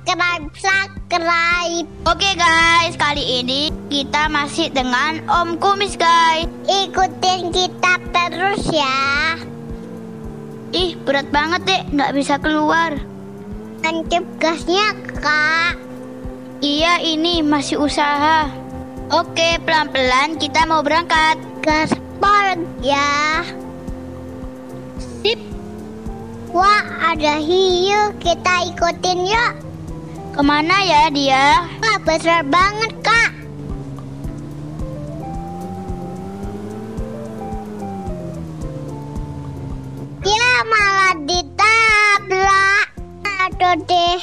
subscribe. Oke guys, kali ini kita masih dengan Om Kumis guys. Ikutin kita terus ya. Ih, berat banget deh, nggak bisa keluar. Tancap gasnya kak. Iya, ini masih usaha. Oke, pelan-pelan kita mau berangkat. Gaspol ya. Sip. Wah, ada hiu, kita ikutin yuk. Kemana ya dia? Wah, besar banget kak. Ya, malah ditabrak. Aduh deh.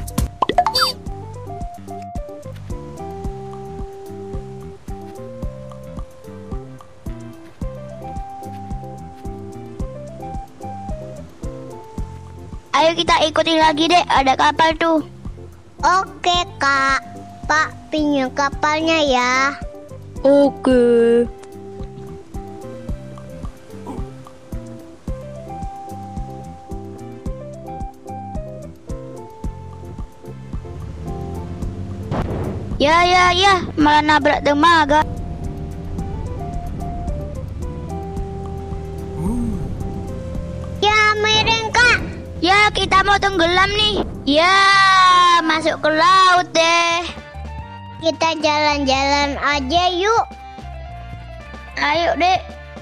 Ayo kita ikutin lagi deh, ada kapal tuh. Oke kak, Pak pinjam kapalnya ya. Oke. Ya, malah nabrak dermaga. Ya, miring kak. Ya, kita mau tenggelam nih. Ya, masuk ke laut deh. Kita jalan-jalan aja yuk. Ayo deh.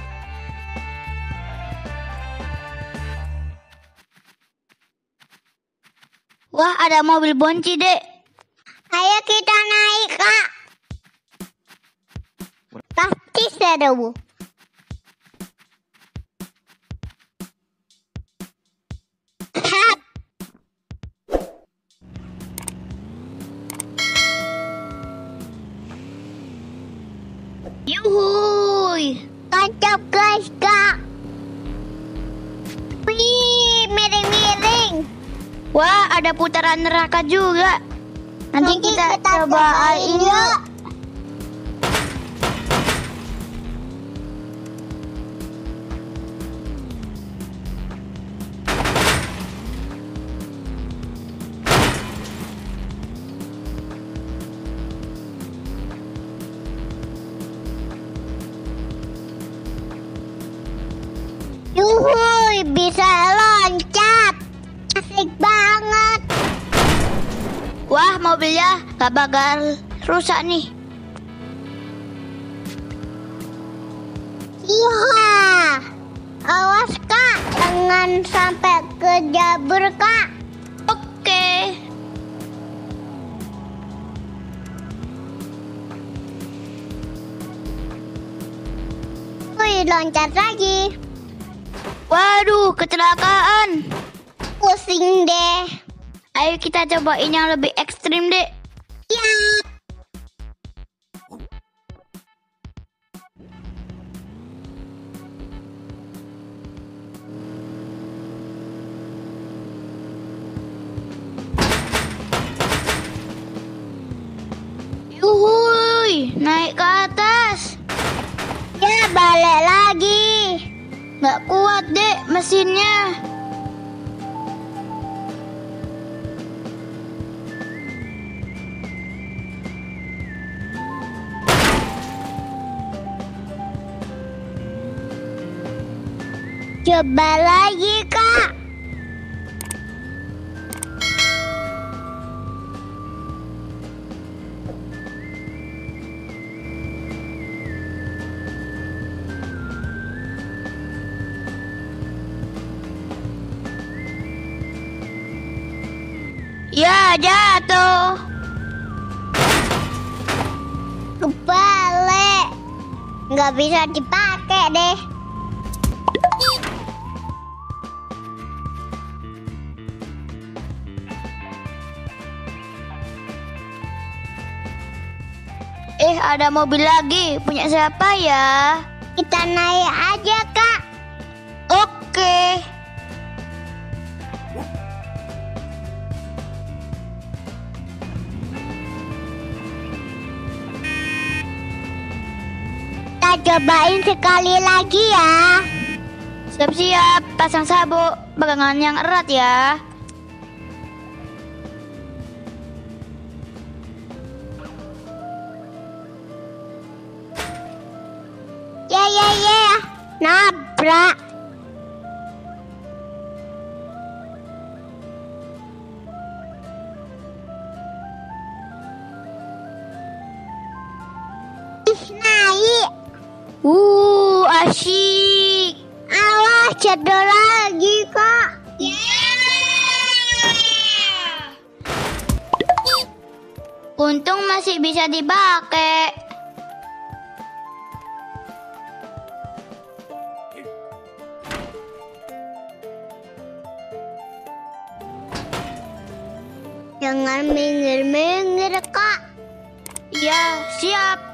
Wah, ada mobil bonci deh. Ayo kita naik kak. Pasti seru. Hap. Yuhuy. Tancap guys kak. Wih, miring-miring. Wah, ada putaran neraka juga. Nanti kita cobain yuk. Yuhuy, bisa loncat. Asik banget. Wah, mobilnya gak bakal rusak nih. Iya. Awas kak, jangan sampai kejabur kak. Oke. Wih, loncat lagi. Waduh, kecelakaan. Pusing deh. Ayo kita cobain yang lebih ekstrim deh. Ya. Yuhuy, naik ke atas. Ya, balik lagi. Nggak kuat deh mesinnya. Coba lagi kak. Ya, jatuh. Kebalik. Nggak bisa dipakai deh. Ada mobil lagi. Punya siapa ya? Kita naik aja kak. Oke. Kita cobain sekali lagi ya. Siap-siap, pasang sabuk, pegangan yang erat ya. Nabrak. Naik. Asyik. Awas cedera lagi kak. Untung masih bisa dipakai. Jangan minggir-minggir kak. Ya, siap.